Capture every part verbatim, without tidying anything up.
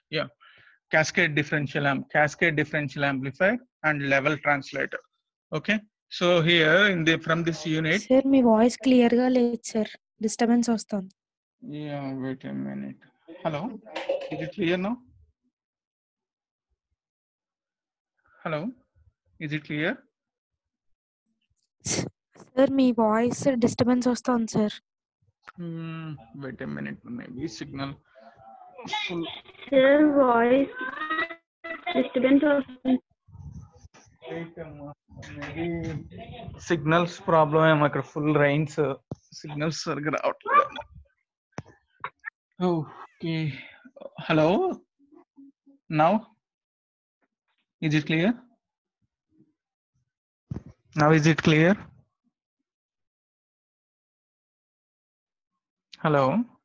Yeah, cascade differential amp, cascade differential amplifier, and level translator. Okay, so here in the from this unit. Sir, మీ voice clear గా లేదు sir, disturbance వస్తుంది. Yeah, wait a minute. Hello, is it clear now? Hello, is it clear? Sir మీ voice disturbance వస్తుంది sir. Hmm, wait a minute, maybe signal full. Sir, voice disturbance వస్తుంది. Maybe signals problem ఏమో ఇక్కడ full rains signals సరిగ్గా రావట్లేదు. Okay, hello, now is it clear? Now is it clear? Hello.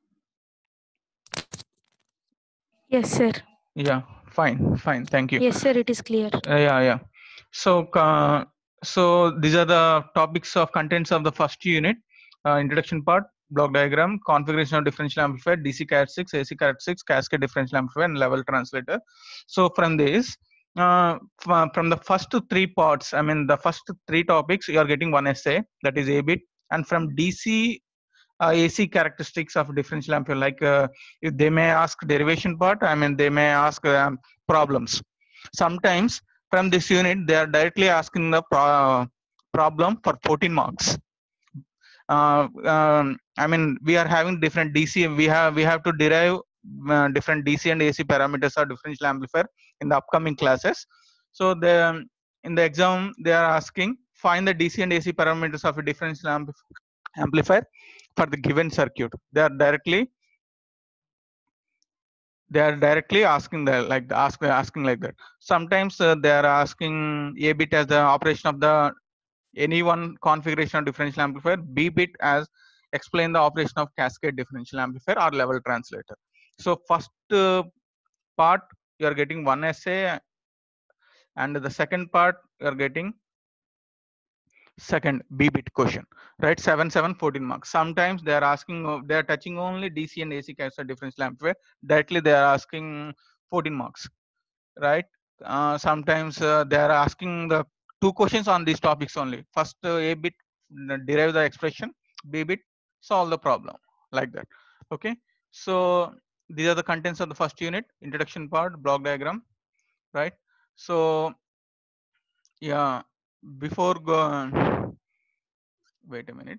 Yes sir. Yeah, fine, fine, thank you. Yes sir, it is clear. Uh, yeah, yeah. So, uh, so these are the topics of contents of the first unit. Uh, introduction part, block diagram, configuration of differential amplifier, D C cat six, A C cat six, cascade differential amplifier, and level translator. So from this, uh, from the first three parts, I mean the first three topics, you are getting one essay, that is A bit, and from D C uh, A C characteristics of differential amplifier, like uh, if they may ask derivation part, I mean they may ask um, problems. Sometimes from this unit they are directly asking the pro problem for fourteen marks. Uh, um, I mean we are having different D C, we have we have to derive uh, different D C and A C parameters of differential amplifier in the upcoming classes. So the in the exam they are asking find the D C and A C parameters of a differential amplifier amplifier for the given circuit. They are directly they are directly asking that, like ask asking like that. Sometimes uh, they are asking A bit as the operation of the any one configuration of differential amplifier, B bit as explain the operation of cascade differential amplifier or level translator. So first uh, part you are getting one essay, and the second part you are getting second B bit question, right? seven seven fourteen marks. Sometimes they are asking, they are touching only D C and A C cascade differential amplifier, directly they are asking fourteen marks, right? Uh, sometimes uh, they are asking the two questions on these topics only. First uh, A bit derive the expression, B bit solve the problem, like that. Okay, so these are the contents of the first unit, introduction part, block diagram, right? So yeah, before go wait a minute.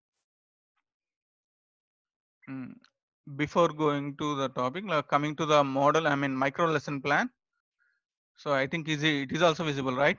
Mm. Before going to the topic, like coming to the model, I mean micro lesson plan. So I think is it, it is also visible, right?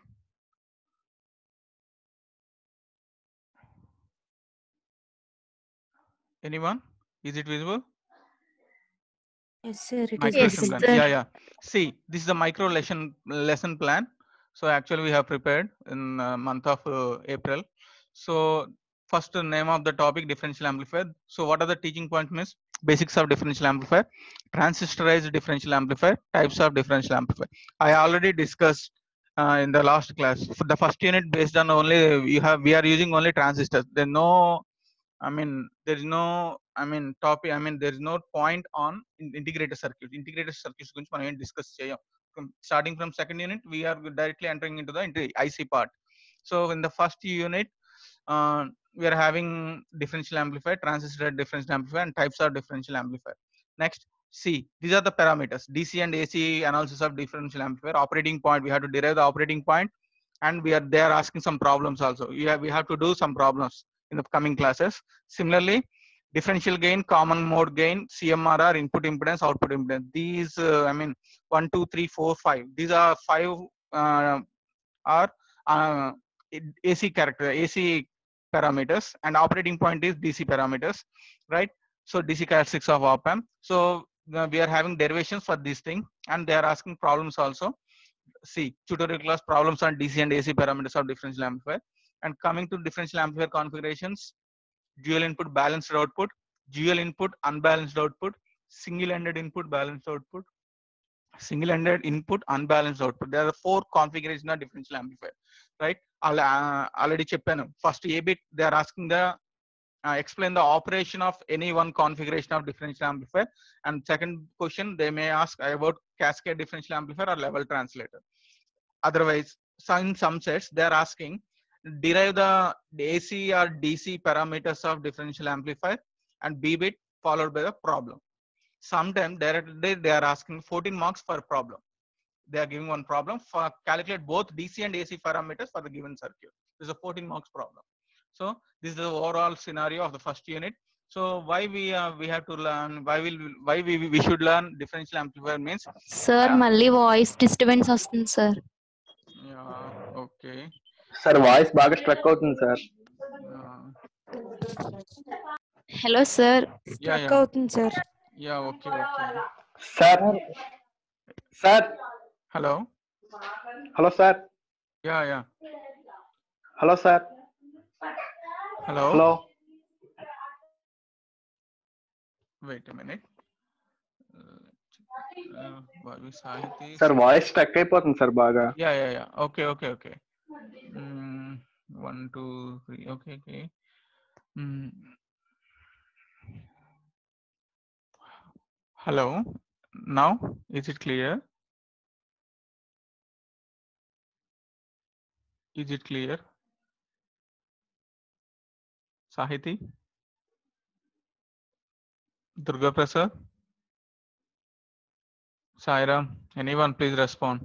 Anyone? Is it visible? Yes sir, it micro is lesson visible. plan. Yeah, yeah. See, this is the micro lesson lesson plan. So actually we have prepared in uh, month of uh, April. So first uh, name of the topic, differential amplifier. So what are the teaching points? Miss basics of differential amplifier, transistorized differential amplifier, types of differential amplifier. I already discussed uh, in the last class. For the first unit, based on only you have we are using only transistors. There's no, I mean, there is no, I mean, topic, I mean, there is no point on integrated circuit. Integrated circuits guరించి మనం ఏం discuss చేయం. Starting from second unit, we are directly entering into the into I C part. So in the first unit, uh, we are having differential amplifier, transistor differential amplifier, and types of differential amplifier. Next, C. These are the parameters. D C and A C analysis of differential amplifier. Operating point, we have to derive the operating point, and we are they are asking some problems also. We have we have to do some problems in the coming classes. Similarly, differential gain, common mode gain, C M R R, input impedance, output impedance. These, uh, I mean, one, two, three, four, five. These are five uh, are uh, A C character, A C parameters, and operating point is D C parameters, right? So D C characteristics of op amp. So uh, we are having derivations for this thing, and they are asking problems also. See, tutorial class problems on D C and A C parameters of differential amplifier. And coming to differential amplifier configurations, dual input balanced output, dual input unbalanced output, single-ended input balanced output, single-ended input unbalanced output. There are four configurations of differential amplifier, right? I'll uh, already cheppanu. First A bit, they are asking the uh, explain the operation of any one configuration of differential amplifier. And second question, they may ask about cascade differential amplifier or level translator. Otherwise, in some sets, they are asking derive the A C or D C parameters of differential amplifier and B bit followed by the problem. Sometimes directly they are asking fourteen marks per problem. They are giving one problem for calculate both D C and A C parameters for the given circuit. This is a fourteen marks problem. So this is the overall scenario of the first unit. So why we uh, we have to learn, why will why we we should learn differential amplifier means. Sir, uh, మళ్ళీ voice disturbance వస్తుంది sir. yeah, okay. Sir voice బాగా struck అవుతుంది సార్. Uh, hello sir. yeah, struck yeah, అవుతుంది sir. yeah, okay, okay. Sir sir Hello. Hello sir. Yeah, yeah. Hello sir. Hello. Hello. Wait a minute. Uh, Vayu Sahiti. Sir voice struck అయిపోతుంది sir బాగా. Yeah, yeah, yeah. Okay, okay, okay. Mm, one, two, three. Okay, okay. Mm. Hello. Now, is it clear? Is it clear? Sahiti? Durga Prasad? Sairam? Anyone please respond.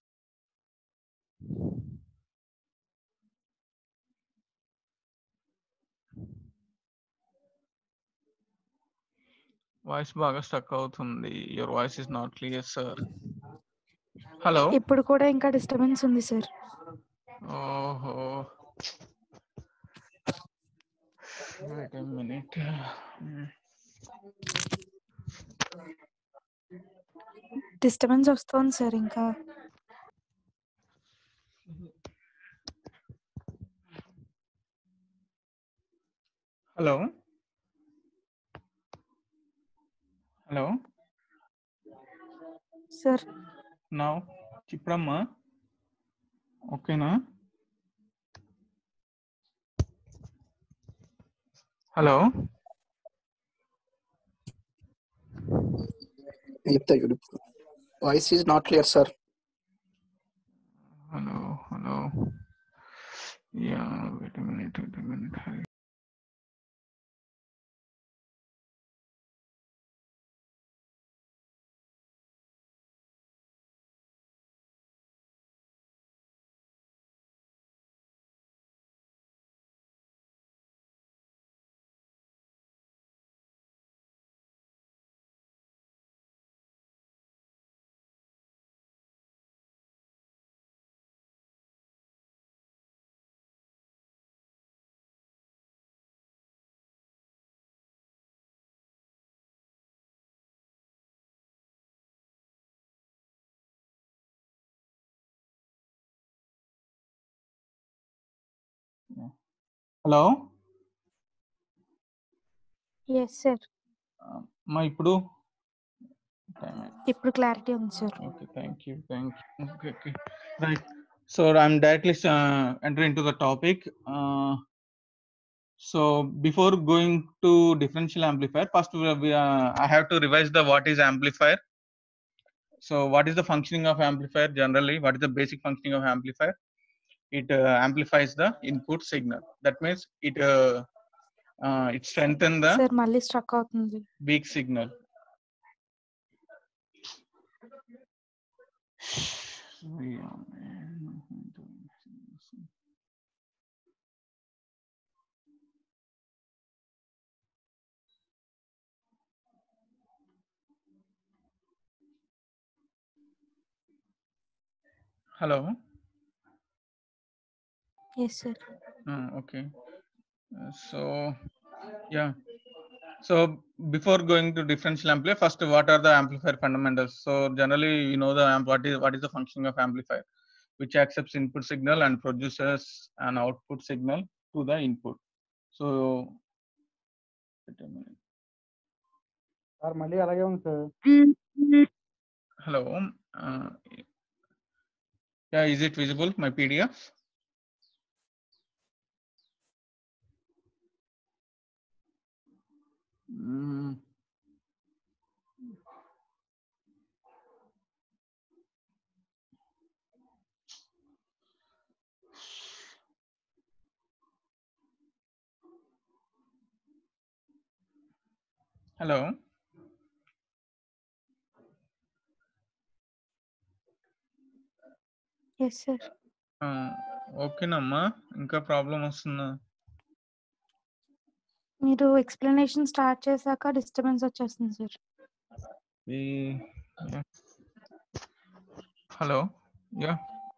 Voice baga stuck అవుతుంది. Your voice is not clear, sir. Hello. ఇప్పుడు కూడా ఇంకా disturbance ఉంది sir. ఓహో. Wait a minute. Disturbance వస్తుంది sir ఇంకా. Hello. Hello. Sir. Now, Chipramma. Okay, na? Hello. Voice is not clear, sir. Hello, hello. Yeah, wait a minute, wait a minute. Hello. Yes sir. మా ఇప్పుడు ఇప్పుడు clarity ఉంది sir. Okay, thank you, thank you. Okay, okay, right. So I'm directly enter into the topic. So before going to differential amplifier, first we, uh, I have to revise the what is amplifier. So what is the functioning of amplifier generally? What is the basic functioning of amplifier? It uh, amplifies the input signal. That means it uh, uh, it strengthens the sir మళ్ళీ struck అవుతుంది. weak signal. Hello. Yes, sir. Uh, okay. Uh, so yeah. So before going to differential amplifier, first what are the amplifier fundamentals? So generally, you know the amp what is what is the functioning of amplifier, which accepts input signal and produces an output signal to the input. So wait a minute. Sir మళ్ళీ అలాగే ఉంది sir. Hello. Uh, yeah, is it visible, my P D F? Mm. Hello. Yes, sir. ఓకేనమ్మా, ఇంకా problem వస్తుందా? మీరు explanation start చేశాక disturbance వచ్చేస్తుంది sir. Hello, yeah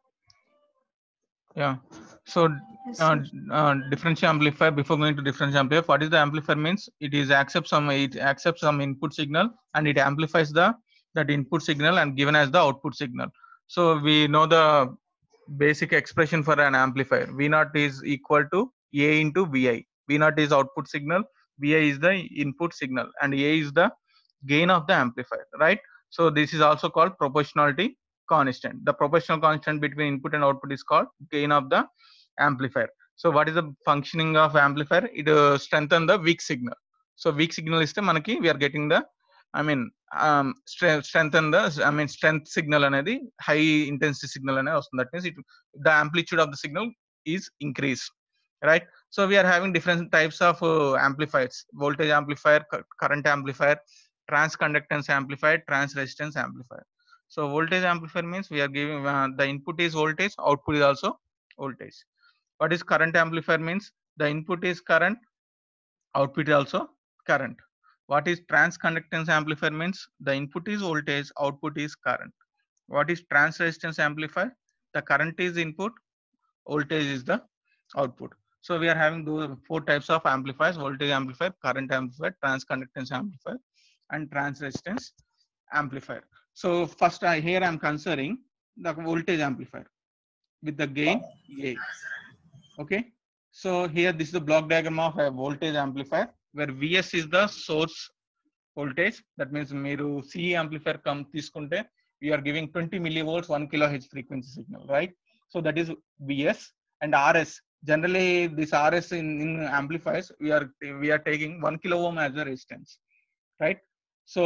yeah so Yes, uh, sir. uh, differential amplifier. Before going to differential amplifier, what is the amplifier means? It is accepts some it accepts some input signal and it amplifies the that input signal and given as the output signal. So we know the basic expression for an amplifier. V naught is equal to A into Vi. V naught is output signal, Vi is the input signal, and A is the gain of the amplifier, right? So this is also called proportionality constant. The proportional constant between input and output is called gain of the amplifier. So what is the functioning of amplifier? It uh, strengthen the weak signal. So weak signal is the manaki we are getting the I mean um strength strengthen the I mean strength signal anedi high intensity signal ane vastund. That means it the amplitude of the signal is increased, right? So we are having different types of uh, amplifiers: voltage amplifier, current amplifier, transconductance amplifier, trans resistance amplifier. So voltage amplifier means we are giving uh, the input is voltage, output is also voltage. What is current amplifier means? The input is current, output is also current. What is transconductance amplifier means? The input is voltage, output is current. What is trans resistance amplifier? The current is input, voltage is the output. So we are having those four types of amplifiers: voltage amplifier, current amplifier, transconductance amplifier, and trans resistance amplifier. So first I here I am considering the voltage amplifier with the gain A. Okay, so here this is the block diagram of a voltage amplifier where Vs is the source voltage. That means మీరు C amplifier come తీసుకుంటే we are giving twenty millivolts one kilohertz frequency signal, right? So that is Vs. And R S, generally this R S in, in amplifiers we are we are taking one kilo ohm as a resistance, right? So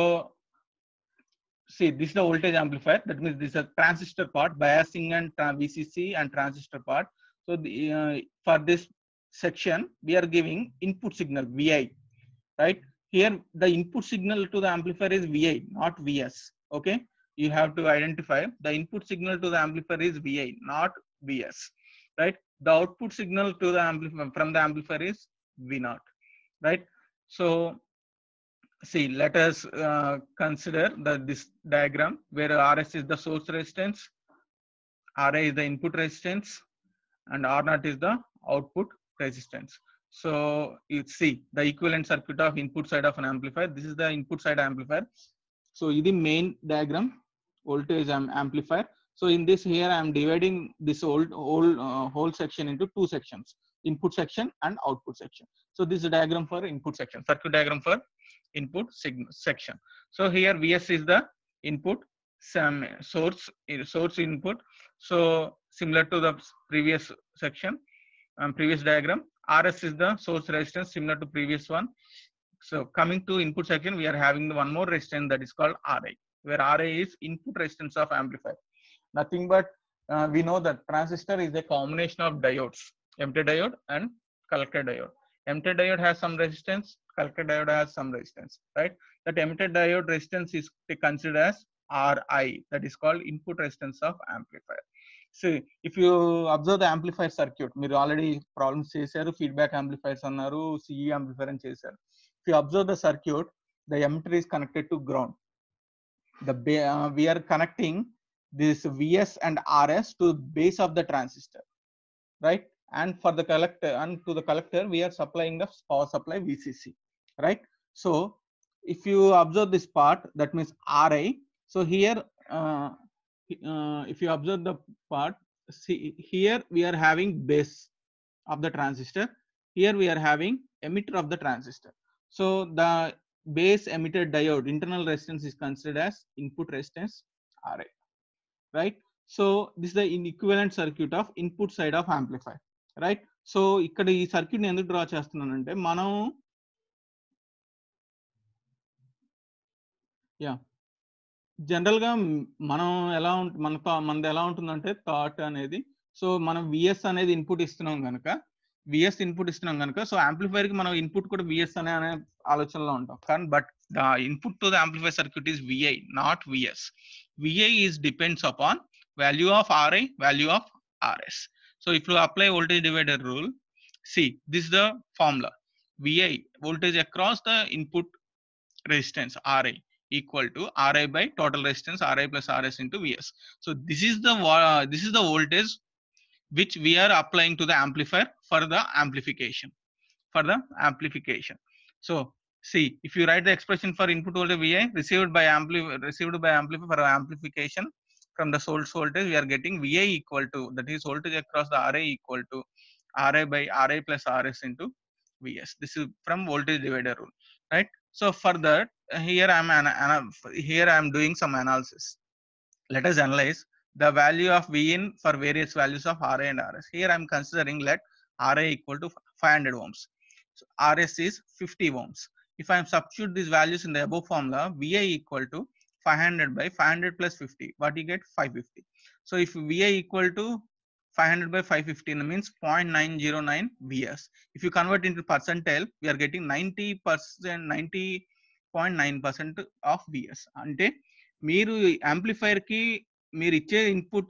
see, this is the voltage amplifier. That means this is a transistor part, biasing and V C C and transistor part. So the, uh, for this section we are giving input signal Vi, right? Here the input signal to the amplifier is Vi, not Vs. Okay, you have to identify the input signal to the amplifier is Vi, not Vs, right? The output signal to the amplifier from the amplifier is V naught, right? So see, let us uh, consider the this diagram where R S is the source resistance, R A is the input resistance, and R naught is the output resistance. So you see the equivalent circuit of input side of an amplifier. This is the input side amplifier. So this is the main diagram, voltage amplifier. So in this here I am dividing this whole whole uh, whole section into two sections: input section and output section. So this is a diagram for input section, circuit diagram for input signal section. So here Vs is the input, some source source input. So similar to the previous section, um, previous diagram, R S is the source resistance, similar to previous one. So coming to input section, we are having one more resistance that is called R I, where R I is input resistance of amplifier. Nothing but uh, we know that transistor is a combination of diodes, empty diode and collector diode. Empty diode has some resistance, collector diode has some resistance, right? That empty diode resistance is considered as R I, that is called input resistance of amplifier. So if you observe the amplifier circuit, మీరు already problems చేశారు, feedback amplifiers అన్నారు, C E amplifier అని చేశారు. If you observe the circuit, the emitter is connected to ground. The uh, we are connecting this Vs and R S to base of the transistor, right? And for the collector and to the collector we are supplying the power supply V C C, right? So if you observe this part, that means R I. So here uh, uh, if you observe the part, see here we are having base of the transistor, here we are having emitter of the transistor. So the base emitter diode internal resistance is considered as input resistance R I, right? So this is the equivalent circuit of input side of amplifier, right? So ఇక్కడ ఈ circuit ని ఎందుకు draw చేస్తున్నానంటే మనం yeah general గా మనం ఎలా ఉంటుంది మన మనది ఎలా ఉంటుందంటే థాట్ అనేది, సో మనం విఎస్ అనేది ఇన్పుట్ ఇస్తున్నాం కనుక విఎస్ ఇన్పుట్ ఇస్తున్నాం కనుక సో యాంప్లిఫైర్ కి మనం ఇన్పుట్ కూడా విఎస్ అనే అనే ఆలోచనలో ఉంటాం. కానీ but the input to the amplifier circuit is VI, not VS. VI is depends upon value of RI, value of RS. So if you apply voltage divider rule, see this is the formula. Vi, voltage across the input resistance Ri, equal to Ri by total resistance Ri plus Rs into Vs. So this is the uh, this is the voltage which we are applying to the amplifier for the amplification for the amplification. So see, if you write the expression for input voltage Vi received by ampli received by amplifier for amplification from the source voltage, we are getting Vi equal to, that is voltage across the Ri equal to Ri by Ri plus Rs into Vs. This is from voltage divider rule, right? So for that, here I am an, here I am doing some analysis. Let us analyze the value of Vin for various values of Ra and Rs. Here I am considering let Ra equal to five hundred ohms. So Rs is fifty ohms. If I am substitute these values in the above formula, Vi equal to five hundred by five hundred plus fifty, what you get? five hundred fifty. So if Vi equal to five hundred by five hundred fifty means zero point nine zero nine Vs. If you convert into percentile, we are getting ninety percent, ninety point nine percent of Vs. అంటే మీరు amplifier కి మీరు ఇచ్చే input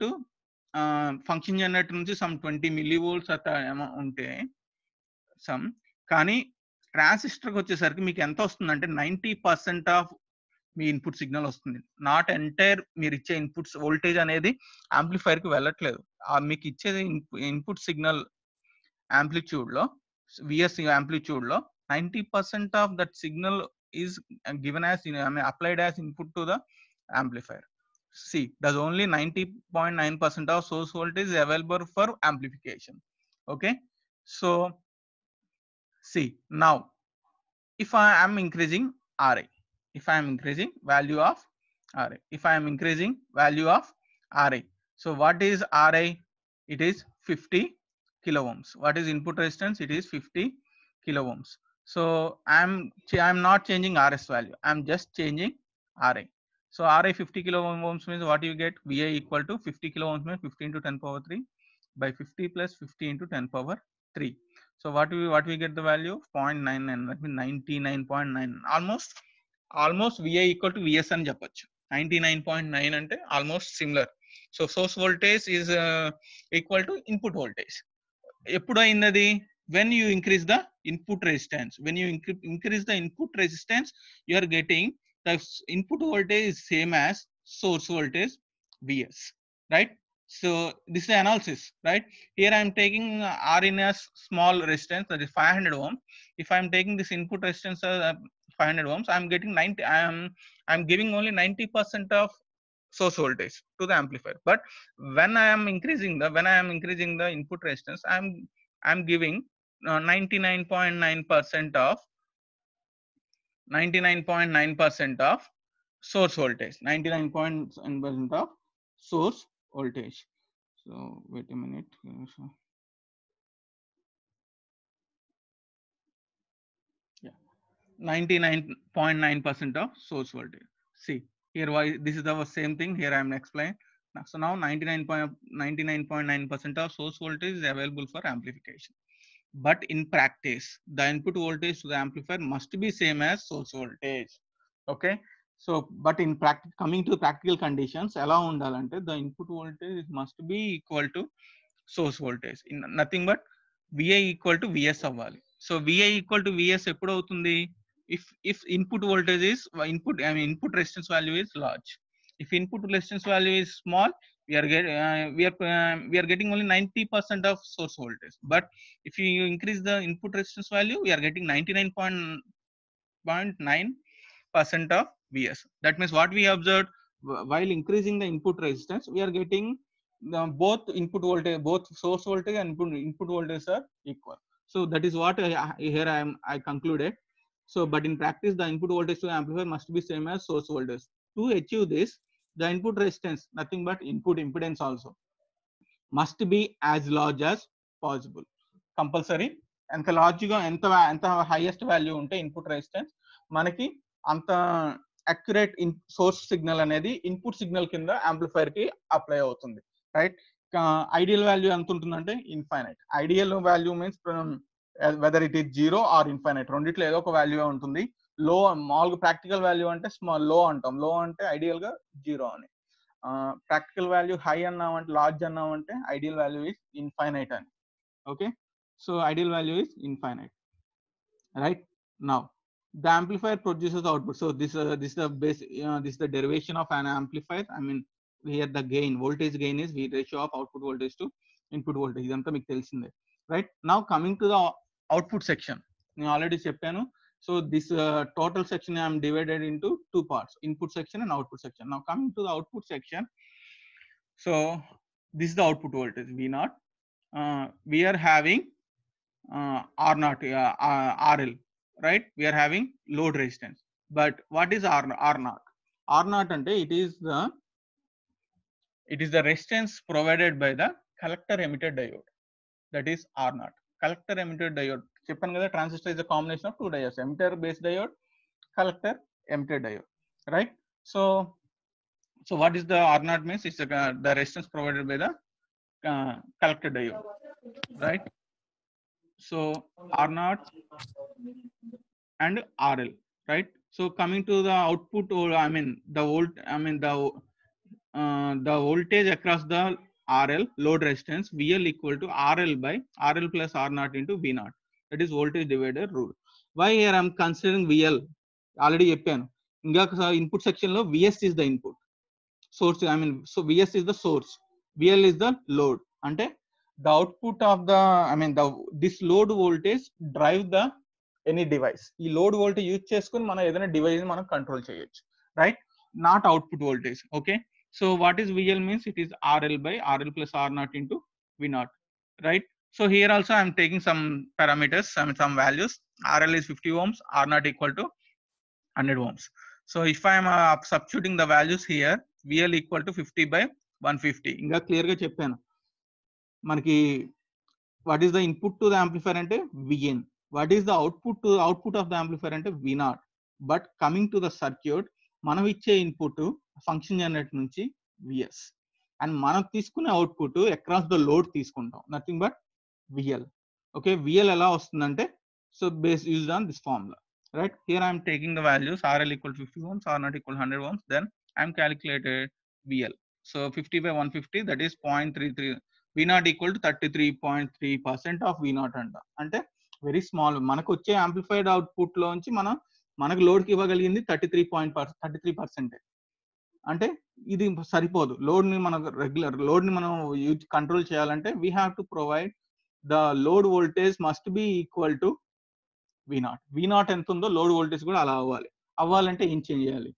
function generator నుంచి some twenty millivolts అట్లా ఉంటే some, కానీ ట్రాన్సిస్టర్కి వచ్చేసరికి మీకు ఎంత వస్తుంది అంటే నైంటీ పర్సెంట్ ఆఫ్ మీ ఇన్పుట్ సిగ్నల్ వస్తుంది. నాట్ ఎంటైర్ మీరు ఇచ్చే ఇన్పుట్స్ వోల్టేజ్ అనేది యాంప్లిఫైర్ కి వెళ్ళట్లేదు. మీకు ఇచ్చేది ఇన్పుట్ సిగ్నల్ యాంప్లిట్యూడ్ లో, విఎస్ యాంప్లిట్యూడ్ లో ninety percent of that signal is given as applied as input to the amplifier. See, there's only ninety point nine percent of source voltage is available for amplification. Okay, so see now, if I am increasing Ra, if I am increasing value of Ra, if I am increasing value of Ra, so what is Ra? It is fifty kilo ohms. What is input resistance? It is fifty kilo ohms. So I am I am not changing Rs value, I am just changing Ra. So Ra fifty kilo ohms means what you get? Vi equal to fifty kilo ohms means fifty into ten power three by fifty plus fifty into ten power three. So what we what we get the value? zero point nine nine, that means ninety-nine point nine, almost almost Vi equal to Vs అని చెప్పొచ్చు. ninety-nine point nine అంటే almost similar. So source voltage is uh, equal to input voltage. ఎప్పుడు అయింది? When you increase the input resistance, when you increase the input resistance, you are getting the input voltage is same as source voltage Vs, right? So this is the analysis, right? Here I am taking R in a small resistance, that is five hundred ohm. If I am taking this input resistance as uh, five hundred ohms, I am getting ninety. I am I am giving only ninety percent of source voltage to the amplifier. But when I am increasing the when I am increasing the input resistance, I am I am giving ninety-nine point nine percent of ninety-nine point nine percent of source voltage, ninety-nine point nine percent of source voltage. So wait a minute. Yeah, ninety-nine point nine percent of source voltage. See here, why this is the same thing. Here I am explaining. So now ninety-nine point nine percent of source voltage is available for amplification. But in practice, the input voltage to the amplifier must be same as source voltage. Okay, so but in practice, coming to practical conditions, ela undalante the input voltage must be equal to source voltage, in nothing but Vi equal to Vs avvali. So Vi equal to Vs eppudu avutundi? if if input voltage is input I mean input resistance value is large. If input resistance value is small, we are getting uh, we are uh, we are getting only ninety percent of source voltage. But if you increase the input resistance value, we are getting ninety-nine point nine percent of Vs. That means what we observed, while increasing the input resistance, we are getting the both input voltage, both source voltage and input, input voltage are equal. So that is what I, here I am I concluded. So but in practice, the input voltage to the amplifier must be same as source voltage. To achieve this, the input resistance, nothing but input impedance also, must be as large as possible. Compulsory. ఎంత large గా ఎంత ఎంత highest value ఉంటే input resistance మనకి అంత accurate in source signal అనేది input signal కింద amplifier కి అప్లై అవుతుంది, రైట్. ఐడియల్ వాల్యూ ఎంత ఉంటుందంటే infinite. Ideal value means whether it is zero or infinite, రెండిట్లో ఏదో ఒక వాల్యూ ఉంటుంది. లో మామూలుగా ప్రాక్టికల్ వాల్యూ అంటే స్మాల్ లో అంటాం, లో అంటే ఐడియల్ గా జీరో అని. ప్రాక్టికల్ వాల్యూ హై అన్నామంటే లార్జ్ అన్నామంటే ఐడియల్ వాల్యూ ఇస్ ఇన్ఫైనైట్ అని. Okay, so ideal value is infinite, right. Now the amplifier produces output. So this uh, this is the base uh, this is the derivation of an amplifier. I mean here the gain, voltage gain is V ratio of output voltage to input voltage. Idantha meeku telisinde, right. Now coming to the output section, I already cheppanu. So this uh, total section I am divided into two parts, input section and output section. Now coming to the output section, so this is the output voltage V naught. Uh, we are having uh, R naught, uh, uh, R L, right. We are having load resistance, but what is R, R naught? R naught ante it is the it is the resistance provided by the collector emitter diode, that is R naught. Collector emitter diode cheppanu kada, transistor is a combination of two diodes, emitter base diode, collector emitter diode, right. So so what is the R naught means? It's the, uh, the resistance provided by the uh, collector diode, right. So R naught and R L, right. So coming to the output, or I mean the volt, I mean the uh, the voltage across the R L load resistance, V L equal to R L by R L plus R naught into V naught. That is voltage divider rule. Why here I am considering V L? Already cheppanu. Inga input section lo V S is the input source. I mean so V S is the source, V L is the load. Ante the output of the, I mean the this load voltage drive the any device. ఈ load voltage use చేసుకుని మనం ఏదైనా device మనం control చేయొచ్చు, right. Not output voltage. Okay, so what is VL means? It is RL by RL plus R naught into V naught, right. So here also I'm taking some parameters, some some values. RL is fifty ohms, R naught equal to hundred ohms. So if I'm substituting the values here, VL equal to fifty by one fifty. ఇంకా clear గా చెప్పాను మనకి. What is the input to the amplifier అంటే VN. what is the output to output of the amplifier ante V naught. but coming to the circuit, మనం ఇచ్చే input function generator నుంచి VS, and మనం తీసుకునే output across the load తీసుకుంటాం, nothing but VL. Okay, VL ఎలా వస్తుందంటే, so base used on this formula, right. Here I'm taking the values, RL equal fifty ohms, R naught equal hundred ohms, then I'm calculated VL. So fifty by one fifty, that is point three three. V naught equal to thirty three point three percent of we not అంట. అంటే very small. మనకు వచ్చే amplified output లోంచి మనం మనకు లోడ్కి ఇవ్వగలిగింది thirty three point thirty three పర్సెంటే. అంటే ఇది సరిపోదు. లోడ్ని మనం రెగ్యులర్ లోడ్ని మనం యూజ్ కంట్రోల్ చేయాలంటే we have to provide the load voltage must be equal to V naught. V naught ఎంత ఉందో లోడ్ వోల్టేజ్ కూడా అలా అవ్వాలి. అవ్వాలంటే ఏం చేంజ్ చేయాలి?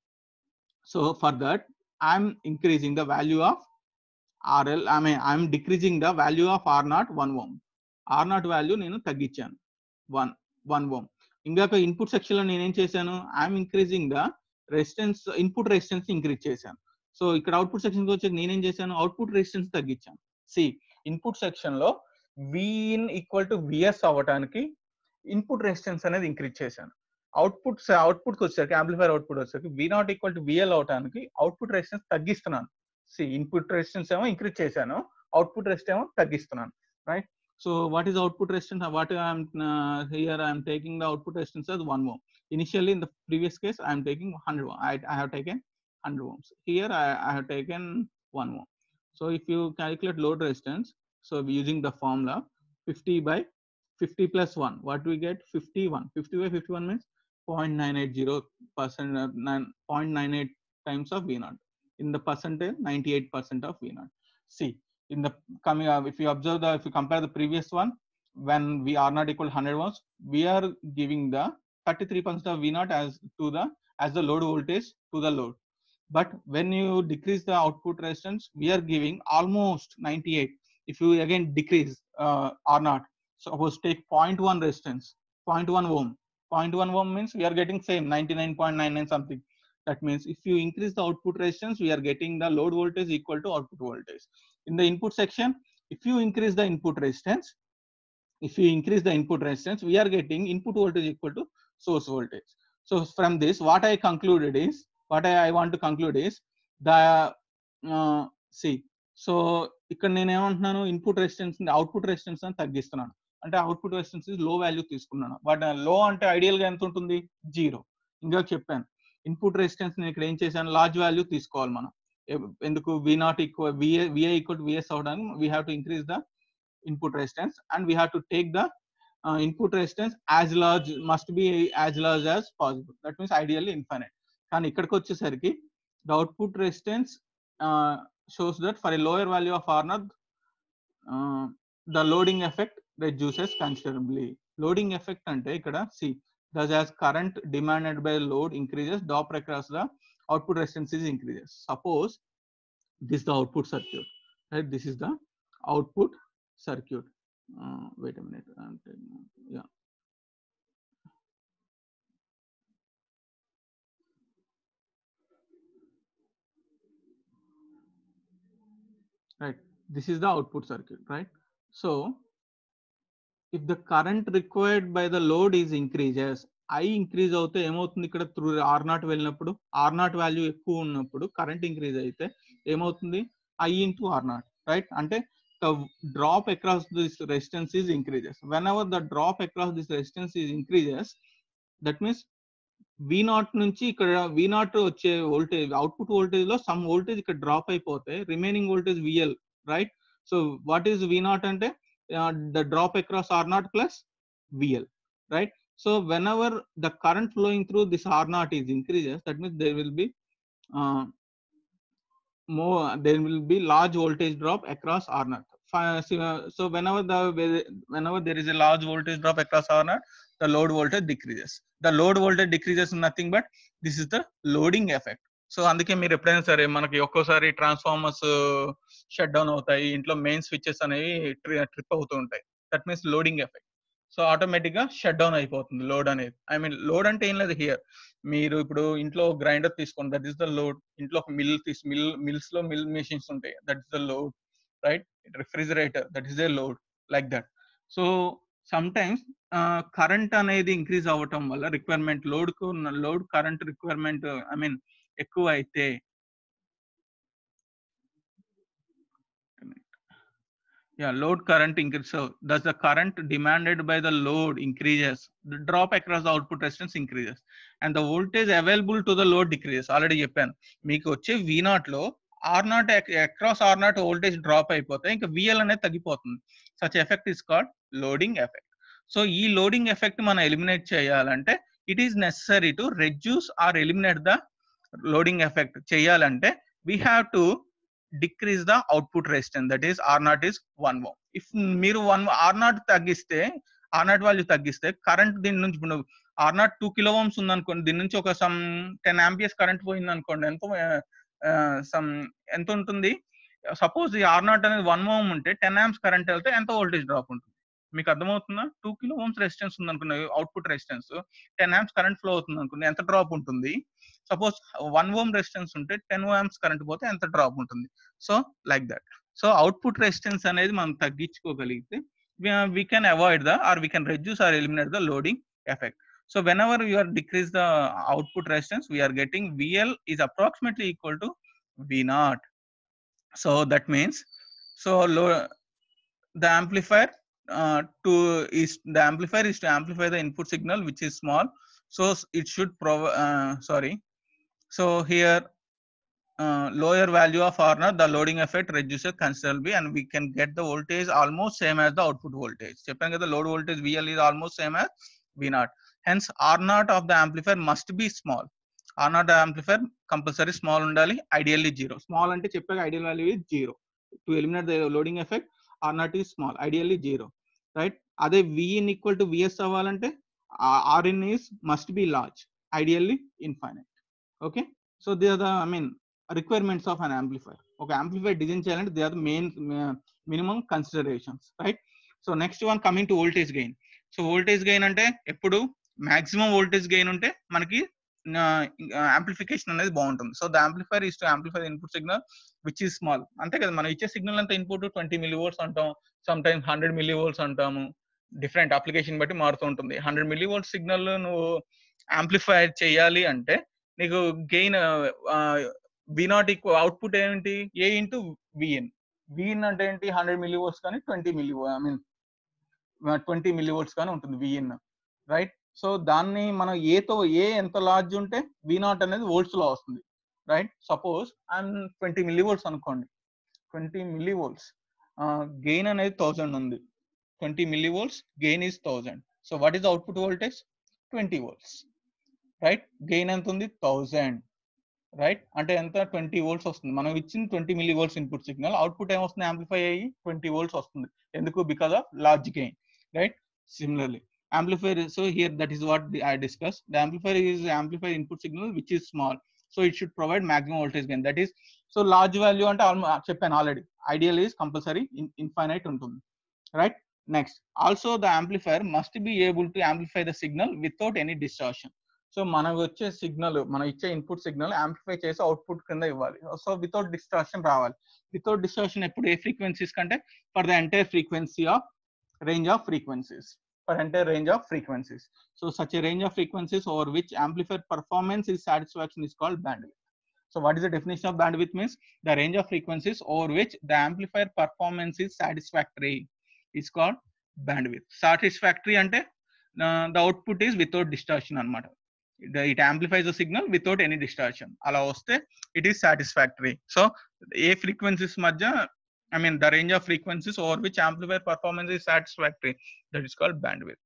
So for that I'm increasing the value of RL, I mean I'm decreasing the value of R naught one ohm. R naught value నేను తగ్గించాను వన్ వన్ ఓమ్. ఇందాక ఇన్పుట్ సెక్షన్ లో నేనేం చేశాను? I'm increasing the resistance, input resistance increase చేశాను. సో ఇక్కడ output section కి వచ్చి నేనేం చేశాను? అవుట్పుట్ రెసిస్టెన్స్ తగ్గించాను. సి ఇన్పుట్ సెక్షన్ లో విఇన్ ఈక్వల్ టు విఎస్ అవ్వడానికి ఇన్పుట్ రెసిస్టెన్స్ అనేది ఇంక్రీజ్ చేశాను. అవుట్పుట్ అవుట్పుట్ వచ్చేసరికి యాంప్లిఫైర్ అవుట్పుట్ వచ్చేసరికి V naught equal to VL అవడానికి అవుట్పుట్ రెసిస్టెన్స్ తగ్గిస్తున్నాను. సి ఇన్పుట్ రెసిస్టెన్స్ ఏమో ఇంక్రీజ్ చేశాను, అవుట్పుట్ రెసిస్టెన్స్ ఏమో తగ్గిస్తున్నాను, right. So what is output resistance? What I am uh, here I am taking the output resistance as one ohm. Initially in the previous case I am taking one hundred ohm. I, I have taken one hundred ohms. Here I, I have taken one ohm. So if you calculate load resistance, so using the formula fifty by fifty plus one, what do we get? fifty-one. fifty by fifty-one means zero point nine eight zero percent, uh, zero point nine eight times of V naught. In the percentage, ninety-eight percent of V naught. See. In the coming uh, if you observe the, if you compare the previous one, when we are not equal to one hundred ohms, we are giving the thirty-three percent of V naught as to the as the load voltage to the load. But when you decrease the output resistance, we are giving almost ninety-eight. If you again decrease uh, R naught, suppose take zero point one resistance, zero point one ohm. zero point one ohm means we are getting same ninety-nine point nine nine something. That means if you increase the output resistance, we are getting the load voltage equal to output voltage. In the input section, if you increase the input resistance, if you increase the input resistance, we are getting input voltage equal to source voltage. So from this, what I concluded is what I I want to conclude is the see. So ఇక్కడ నేను ఏమంటున్నాను, input resistance output resistance అని తగ్గిస్తున్నాను. అంటే output resistance low value తీసుకున్నాను. But low అంటే ideal గా ఎంత ఉంటుంది, జీరో. ఇంకా చెప్పాను ఇన్పుట్ రెసిస్టెన్స్ నేను ఇక్కడ ఏం చేశాను, లార్జ్ వాల్యూ తీసుకోవాలి మనం. ఎందుకు, V naught equal VA VI equal to VS అవడానికి we have to increase the input resistance and we have to take the uh, input resistance as large, must be as large as possible. That means ideally infinite. కానీ ఇక్కడికి వచ్చేసరికి the output resistance uh, shows that for a lower value of R naught uh, the loading effect reduces considerably. Loading effect అంటే ఇక్కడ see, thus as current demanded by load increases, drop across the output resistance is increases. Suppose this is the output circuit, right? This is the output circuit. Uh, wait a minute. Yeah. Right. This is the output circuit, right? So, if the current required by the load is increases, I increase అవుతే ఏమవుతుంది, ఇక్కడ through R naught వెళ్ళినప్పుడు R naught value ఎక్కువ ఉన్నప్పుడు current increase అయితే ఏమవుతుంది, I into R naught, right? అంటే the drop across this resistance is increases. Whenever the drop across this resistance is increases, that means V naught నుంచి ఇక్కడ V naught వచ్చే voltage, output voltage లో some voltage ఇక్కడ drop అయిపోతే remaining voltage V L, right? So what is V naught అంటే the drop across R naught plus V L, right? So whenever the current flowing through this R naught is increases, that means there will be uh, more, there will be large voltage drop across R naught. So whenever the whenever there is a large voltage drop across R naught, the load voltage decreases. The load voltage decreases nothing but this is the loading effect. సో అందుకే మీరు ఎప్పుడైనా సరే మనకి ఒక్కోసారి transformers shut down అవుతాయి, ఇంట్లో main switches అనేవి ట్రిప్ అవుతూ ఉంటాయి. That means loading effect. So automatic గా షట్ డౌన్ అయిపోతుంది లోడ్ అనేది. ఐ మీన్ లోడ్ అంటే ఏం లేదు, హియర్ మీరు ఇప్పుడు ఇంట్లో గ్రైండర్ తీసుకోండి, దట్ ఈస్ ద లోడ్. ఇంట్లో ఒక మిల్ తీసు మిల్ మిల్స్ లో మిల్ మెషిన్స్ ఉంటాయి, that is the load, right? Refrigerator, that is a load, like that. So sometimes current అనేది ఇంక్రీజ్ అవ్వటం వల్ల రిక్వైర్మెంట్ లోడ్ కు load current requirement I mean ఎక్కువ అయితే yeah load current increase. So does the current demanded by the load increases, the drop across the output resistance increases and the voltage available to the load decreases. Already చెప్పాను మీకు వచ్చే V naught లో R naught across R naught voltage drop అయిపోతే ఇంకా V L అనేది తగ్గిపోతుంది. such effect is called loading effect. సో ఈ లోడింగ్ ఎఫెక్ట్ మనం ఎలిమినేట్ చేయాలంటే it is necessary to reduce or eliminate the loading effect చేయాలంటే we have to decrease the output resistance, that is R naught is one ohm. If మీరు one R naught తగ్గిస్తే, R naught value తగ్గిస్తే current దీని నుంచి ఇప్పుడు R naught two kilo ohms ఉంది అనుకోండి, దీని నుంచి ఒక సమ్ టెన్ ఆంపియర్స్ కరెంట్ పోయింది అనుకోండి, ఎంతో సమ్ ఎంత ఉంటుంది, సపోజ్ ఈ ఆర్ నాట్ అనేది వన్ ఓమ్ ఉంటే టెన్ ఆంప్స్ కరెంట్ వెళ్తే ఎంత వోల్టేజ్ డ్రాప్ ఉంటుంది మీకు అర్థమవుతుందా? టూ కిలో ఓమ్స్ రెసిస్టెన్స్ ఉంది అనుకున్నా, output resistance ten amps current flow అవుతుంది అనుకున్నా, ఎంత డ్రాప్ ఉంటుంది? సపోజ్ వన్ ఓమ్ రెసిస్టెన్స్ ఉంటే టెన్ ఆంప్స్ కరెంట్ పోతే ఎంత డ్రాప్ ఉంటుంది? So like that. So output resistance అనేది మనం తగ్గించుకోగలిగితే we can avoid the or we can reduce or eliminate the loading effect. So whenever you are decrease the output resistance, we are getting V L is approximately equal to V naught. So that means so low, the amplifier uh, to is the amplifier is to amplify the input signal which is small. So it should provide uh, sorry. So here uh, lower value of R naught, the loading effect reduces considerably and we can get the voltage almost same as the output voltage. Cheppanu kada load voltage V L is almost same as V naught. Hence R naught of the amplifier must be small. R naught amplifier compulsory small undali, ideally zero. Small ante cheppaga ideal value is zero. To eliminate the loading effect, R naught is small, ideally zero, right? Ade V in equal to V S avalante R in is must be large, ideally infinite. Okay, so they are the I mean requirements of an amplifier. Okay, amplifier design challenge, they are the main uh, minimum considerations, right? So next one coming to voltage gain. So voltage gain ante eppudu maximum voltage gain unte manaki amplification అనేది బాగుంటుంది. సో ద amplifier is to amplify the input signal which is small. అంతే కదా, మనం ఇచ్చే signal అంతా input twenty millivolts అంటాం, sometimes hundred millivolts అంటాము, డిఫరెంట్ అప్లికేషన్ బట్టి మారుతూ ఉంటుంది. హండ్రెడ్ మిల్లీ వోల్ట్ సిగ్నల్ నువ్వు యాంప్లిఫై చేయాలి అంటే నీకు gain V naught equal output ఏంటి ఏ ఇంటూ విఎన్. విఎన్ అంటే ఏంటి హండ్రెడ్ మిల్లీ వోల్ట్స్ కానీ twenty milli I mean twenty millivolts కానీ ఉంటుంది విఎన్, రైట్. సో దాన్ని మనం ఏతో ఏ ఎంత లార్జ్ ఉంటే వి నాట్ అనేది వోల్ట్స్ లో వస్తుంది, right. Suppose I'm twenty millivolts అనుకోండి, ట్వంటీ మిల్లీ వోల్ట్స్ గెయిన్ అనేది థౌసండ్ ఉంది, twenty millivolts gain is thousand. So what is output voltage twenty volts, right. Gain ఎంత ఉంది థౌసండ్, రైట్. అంటే ఎంత ట్వంటీ వోల్ట్స్ వస్తుంది. మనం ఇచ్చిన twenty millivolts input signal, output ఏమొస్తుంది యాంప్లిఫై అయ్యి ట్వంటీ వోల్ట్స్ వస్తుంది. ఎందుకు? Because of large gain, right. Similarly amplifier, so here that is what I discussed. The amplifier is amplifier input signal which is small, so it should provide maximum voltage gain. That is, so large value ante cheppanu already, ideal is compulsory in infinite untundi, right. Next, also the amplifier must be able to amplify the signal without any distortion. So manaku వచ్చే signal, మనం ఇచ్చే input signal amplify చేసి output కింద ఇవ్వాలి. So without distortion రావాలి. Without distortion ఎప్పుడు a frequencies కంటే for the entire frequency of range of frequencies, for entire range of frequencies. So such a range of frequencies over which amplifier performance is satisfaction is called bandwidth. So what is the definition of bandwidth? Means the range of frequencies over which the amplifier performance is satisfactory is called bandwidth. Satisfactory ante uh, the output is without distortion anamata. It amplifies the signal without any distortion. Ala vaste it is satisfactory. So a frequencies madhya, I mean the range of frequencies over which amplifier performance is satisfactory, that is called bandwidth.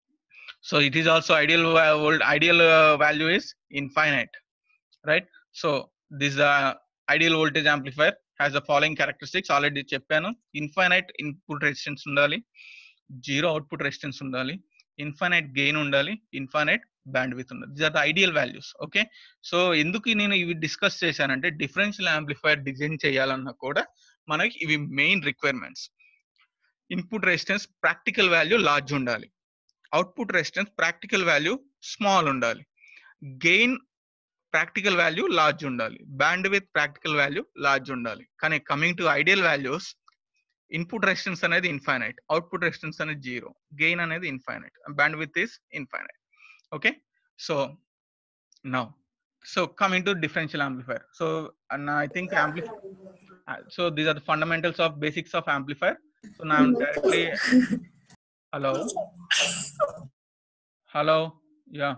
So it is also ideal uh, ideal uh, value is infinite, right. So this uh, ideal voltage amplifier has the following characteristics. Already cheppanu. Infinite input resistance undali, zero output resistance undali, infinite gain undali, infinite bandwidth undali. These are the ideal values, okay. So enduku nenu ivi discuss chesanante differential amplifier design cheyalanna kuda మనకి ఇవి main requirements. Input resistance practical value large ఉండాలి, output resistance practical value small ఉండాలి, gain practical value large ఉండాలి, bandwidth practical value large ఉండాలి. కానీ coming to ideal values, input resistance అనేది infinite, output resistance అనేది zero, gain అనేది infinite, bandwidth is infinite, okay. So now so coming to differential amplifier. So and I think amplifier, so these are the fundamentals of basics of amplifier. So now I'm directly hello hello yeah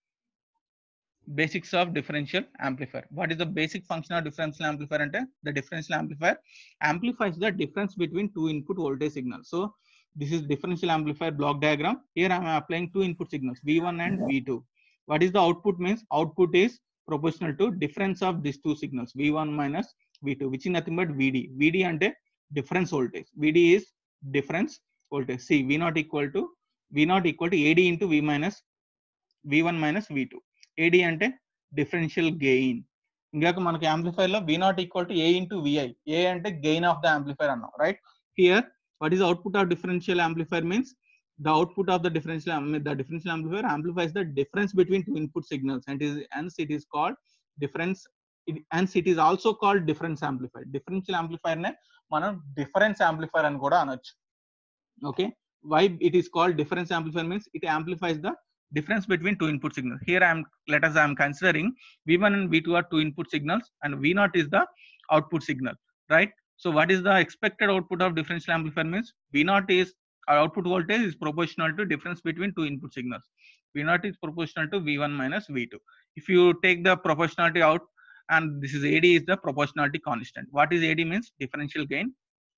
basics of differential amplifier. What is the basic function of differential amplifier? Ante the differential amplifier amplifies the difference between two input voltage signals. So this is differential amplifier block diagram. Here I am applying two input signals V one and V two. What is the output? Means output is proportional to difference of these two signals V one minus V two, which is nothing but V D. V D ante difference voltage. V D is difference voltage. See, V naught equal to V naught equal to A D into V minus V one minus V two. A D ante differential gain. ఇందాక మనకి amplifier లో V naught equal to A into V I. A ante gain of the amplifier అన్నాం, right? Here, what is the output of differential amplifier? Means the output of the differential the differential amplifier amplifies the difference between two input signals, and is hence it is called difference. It, hence it is also called difference amplifier. Differential amplifier ne manam difference amplifier ani kuda anochu, okay. Why it is called difference amplifier? Means it amplifies the difference between two input signals. Here I am let us I am considering V one and V two are two input signals and V naught is the output signal, right. So what is the expected output of differential amplifier? Means V naught is our output voltage is proportional to difference between two input signals. V naught is proportional to V one minus V two. If you take the proportionality out, and this is A D is the proportionality constant. What is A D? Means differential gain,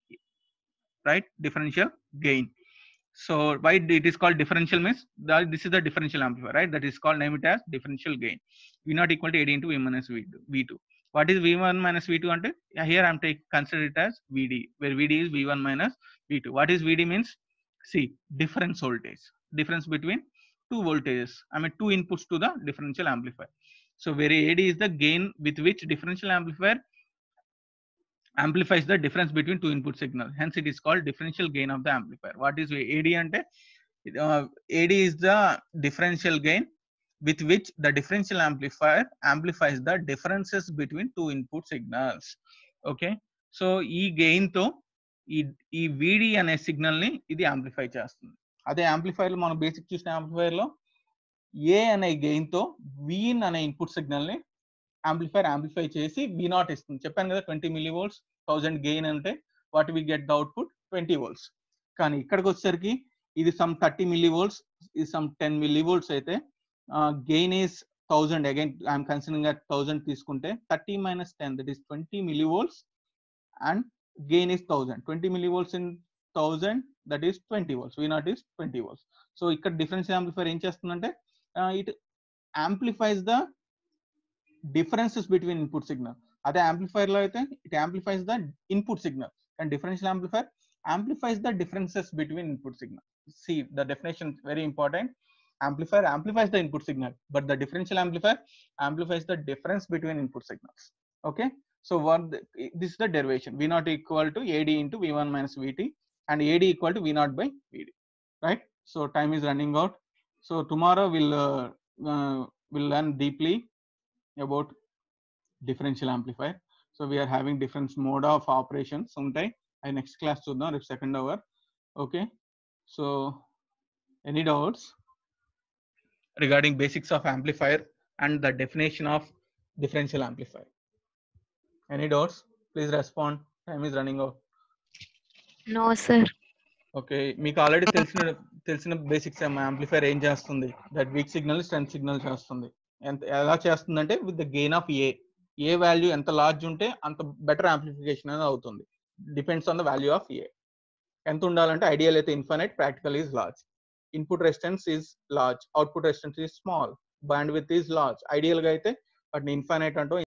right? Differential gain. So why it is called differential? Means that this is the differential amplifier, right? That is called, name it as differential gain. V naught equal to A D into V minus V two. What is V one minus V two? Ante here I am take consider it as V D, where V D is V one minus V two. What is V D? Means see, difference voltage, difference between two voltages, I mean two inputs to the differential amplifier. So where A D is the gain with which differential amplifier amplifies the difference between two input signals. Hence it is called differential gain of the amplifier. What is A D? Ante uh, A D is the differential gain with which the differential amplifier amplifies the differences between two input signals, okay. So ee gain tho ఈ ఈ V D అనే signal ని ఇది amplify చేస్తుంది. అదే amplifier లో మనం basic చూసిన యాంప్లిఫైర్ లో A అనే గెయిన్ తో V in అనే ఇన్పుట్ సిగ్నల్ ని యాంప్లిఫైర్ యాంప్లిఫై చేసి వి నాట్ ఇస్తుంది. చెప్పాను కదా twenty millivolts thousand gain అంటే what we get the output twenty volts. కానీ ఇక్కడికి వచ్చేసరికి ఇది సమ్ థర్టీ మిల్లీ వోల్ట్స్, ఇది సమ్ టెన్ మిల్లీ వోల్ట్స్ అయితే gain is thousand. Again I'm considering at thousand తీసుకుంటే thirty minus ten that is twenty millivolts and gain is thousand. Twenty millivolts in thousand that is twenty volts, V naught is twenty volts. So ఇక్కడ differential amplifier ఏం చేస్తుందంటే it amplifies the differences between input signal. అదే amplifier లో అయితే it amplifies the input signal and differential amplifier amplifies the differences between input signal. See the definition very important. Amplifier amplifies the input signal, but the differential amplifier amplifies the difference between input signals. Okay, so what the, this is the derivation. V naught equal to A D into V one minus V T and A D equal to V naught by V D, right? So time is running out. So tomorrow we'll uh, uh, we'll learn deeply about differential amplifier. So we are having different mode of operations sometime. I next class చూద్దాం రేపు second hour. Okay, so any doubts regarding basics of amplifier and the definition of differential amplifier? Any doubts? Please respond, time is running out. No sir. Okay, మీకు already తెలిసిన తెలిసిన basics amplifier ఏం చేస్తుంది, that weak signal strength signal చేస్తుంది. ఎంత ఎలా చేస్తుందంటే with the gain of a a value ఎంత లార్జ్ ఉంటే అంత బెటర్ యాంప్లిఫికేషన్ అనేది అవుతుంది. Depends on the value of A. ఎంత ఉండాలంటే ఐడియల్ అయితే infinite, practical is large. Input resistance is large, output resistance is small, bandwidth is large. Ideal గా అయితే వాటిని ఇన్ఫినైట్ అంటూ